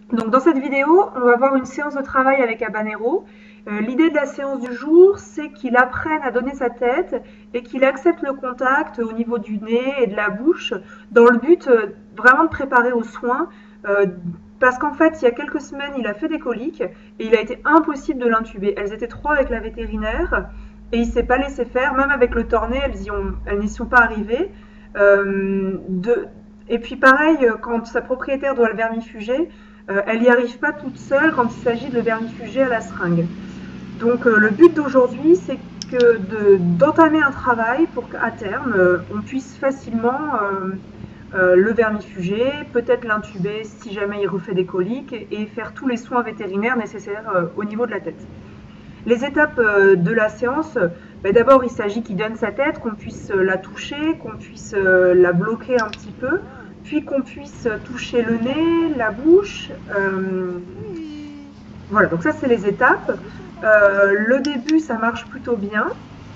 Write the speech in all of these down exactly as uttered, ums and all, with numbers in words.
Donc dans cette vidéo, on va voir une séance de travail avec Habanero. Euh, L'idée de la séance du jour, c'est qu'il apprenne à donner sa tête et qu'il accepte le contact au niveau du nez et de la bouche dans le but euh, vraiment de préparer aux soins. Euh, parce qu'en fait, il y a quelques semaines, il a fait des coliques et il a été impossible de l'intuber. Elles étaient trois avec la vétérinaire et il ne s'est pas laissé faire. Même avec le Tornet, elles y ont, elles n'y sont pas arrivées. Euh, de, et puis pareil, quand sa propriétaire doit le vermifuger, euh, elle n'y arrive pas toute seule quand il s'agit de le vermifuger à la seringue. Donc euh, le but d'aujourd'hui, c'est que de, d'entamer un travail pour qu'à terme, euh, on puisse facilement euh, euh, le vermifuger, peut-être l'intuber si jamais il refait des coliques et faire tous les soins vétérinaires nécessaires euh, au niveau de la tête. Les étapes euh, de la séance, ben d'abord il s'agit qu'il donne sa tête, qu'on puisse la toucher, qu'on puisse euh, la bloquer un petit peu, puis qu'on puisse toucher le nez, la bouche. Euh, voilà, donc ça c'est les étapes. Euh, le début ça marche plutôt bien.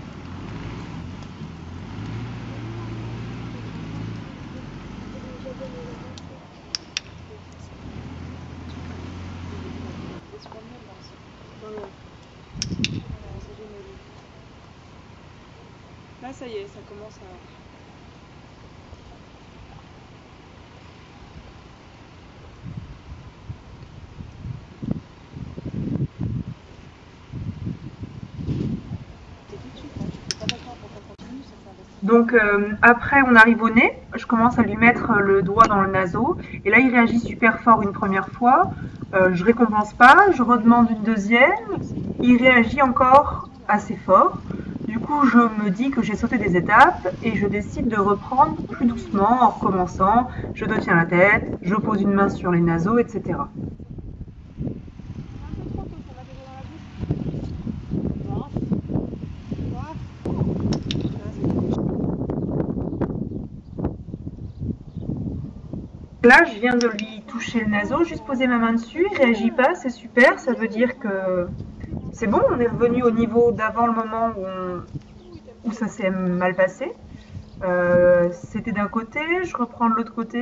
Là, ça y est, ça commence à... Donc euh, après on arrive au nez, je commence à lui mettre le doigt dans le naseau et là il réagit super fort une première fois, euh, je récompense pas, je redemande une deuxième, il réagit encore assez fort. Du coup je me dis que j'ai sauté des étapes et je décide de reprendre plus doucement en recommençant, je te tiens la tête, je pose une main sur les naseaux, et cetera. Là, je viens de lui toucher le naseau, juste poser ma main dessus, il réagit pas, c'est super, ça veut dire que c'est bon, on est revenu au niveau d'avant le moment où, on, où ça s'est mal passé. Euh, C'était d'un côté, je reprends de l'autre côté.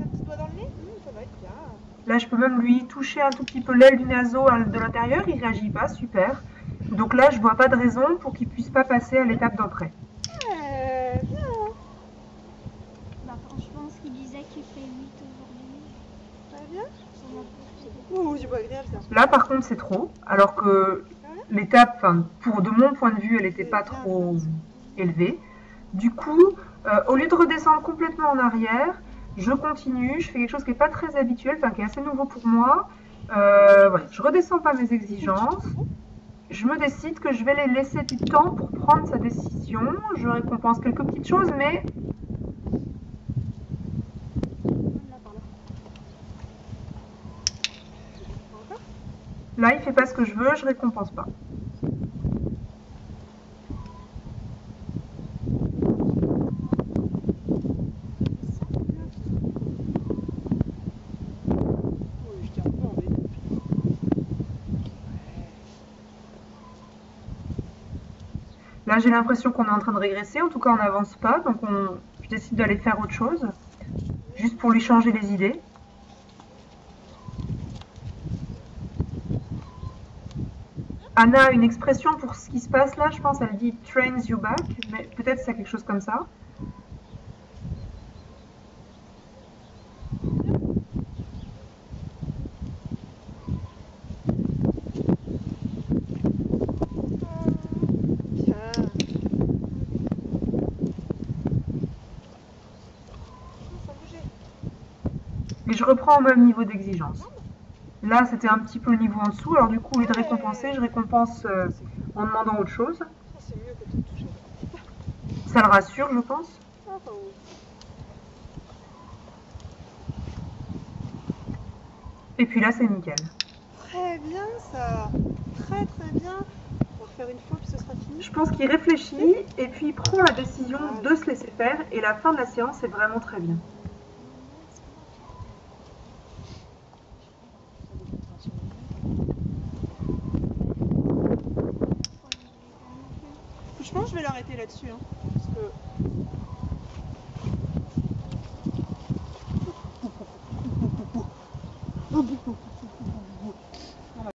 Là, je peux même lui toucher un tout petit peu l'aile du naseau de l'intérieur, il réagit pas, super. Donc là, je vois pas de raison pour qu'il puisse pas passer à l'étape d'après. Euh, bah, franchement, ce qu'il disait qu'il fait huit aujourd'hui. Ça va bien? Ouh, c'est pas agréable ça. Là, par contre, c'est trop. Alors que l'étape, enfin, pour de mon point de vue, elle n'était pas trop élevée. Du coup, euh, au lieu de redescendre complètement en arrière, je continue, je fais quelque chose qui n'est pas très habituel, enfin qui est assez nouveau pour moi. Euh, voilà, je redescends pas mes exigences. Je me décide que je vais les laisser du temps pour prendre sa décision. Je récompense quelques petites choses, mais là, il fait pas ce que je veux, je récompense pas. Là, j'ai l'impression qu'on est en train de régresser, en tout cas on n'avance pas, donc on, je décide d'aller faire autre chose, juste pour lui changer les idées. Anna a une expression pour ce qui se passe là, je pense, elle dit trains you back, mais peut-être c'est quelque chose comme ça. Et je reprends au même niveau d'exigence. Là, c'était un petit peu le niveau en dessous, alors du coup, au lieu de récompenser, je récompense euh, en demandant autre chose. Ça le rassure, je pense. Et puis là, c'est nickel. Très bien ça. Très très bien. On va refaire une fois puis ce sera fini. Je pense qu'il réfléchit et puis il prend la décision de se laisser faire et la fin de la séance est vraiment très bien. Franchement, je vais l'arrêter là-dessus. Hein, parce que... Oh, bon, bon, bon, bon.